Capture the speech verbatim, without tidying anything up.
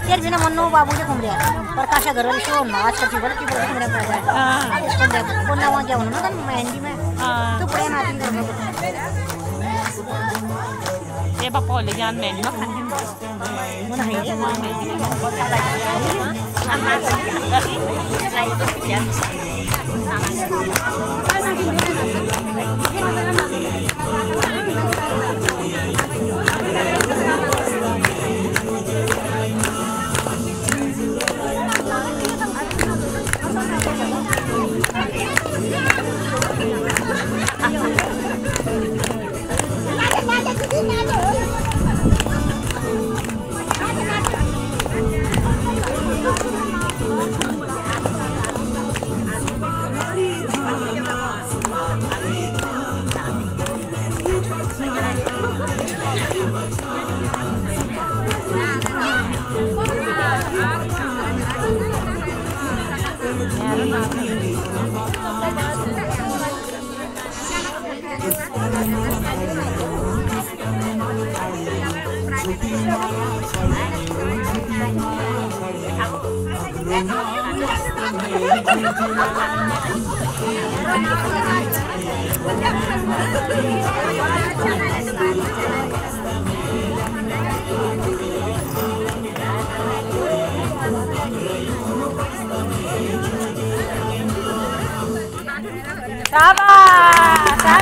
तेरे बिना मन्नो बाबू के घूम रहा प्रकाश घर वाली शो ना आज कभी बोले कि बोले मेरा पड़ा है इसको दे बोलना वहां क्या होना ना मेहंदी में तो बड़े नाती कर ये बापा ले जान मेहंदी में खाने वो ना है ये मेहंदी में शाबाश